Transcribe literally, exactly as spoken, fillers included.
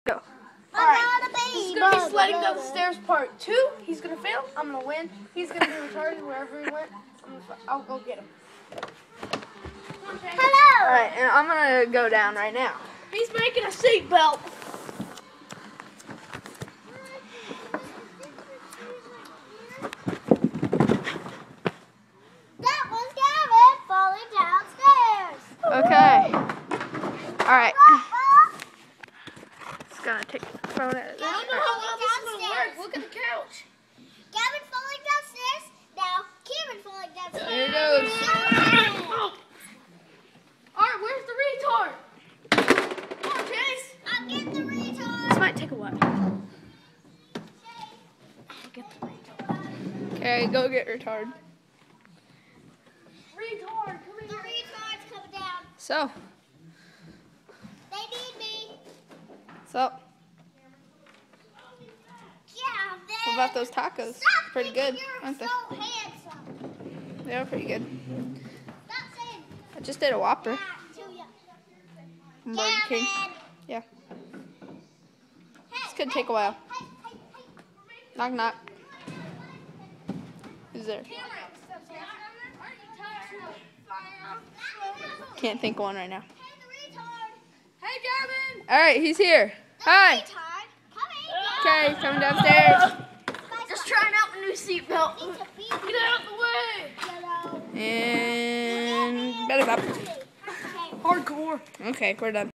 Go. Alright, this is going to be sledding down the stairs part two. He's going to fail. I'm going to win. He's going to be retarded wherever he went. I'm gonna, I'll go get him. Hello! Alright, and I'm going to go down right now. He's making a seatbelt. That was Gavin falling downstairs. Okay. Alright. Just going to take the phone out of I there. don't know how well this is going to work. Look at the couch. Gavin falling downstairs. Now Cameron falling downstairs. There it goes. Oh. Alright, where's the retard? Come on, Chase. I'm getting the retard. This might take a while. Get the retard. Okay, go get retard. Retard, come The here. retard's coming down. So, They need me. so, Yeah, what about those tacos? Stop Pretty good, thinking aren't they? You're so handsome. They are pretty good. Stop saying I just did a Whopper that to you. from Burger King. Gavin. Yeah, Hey, this could hey, take a while. Hey, hey, hey. Knock, knock. Who's there? Can't think of one right now. Hey, the retard. Hey, Gavin. All right, he's here. The Hi. retard. Coming. Okay, coming downstairs. Just trying out the new seatbelt. Need to be Get out of the way. yellow. And better up. Okay. Hardcore. Okay, we're done.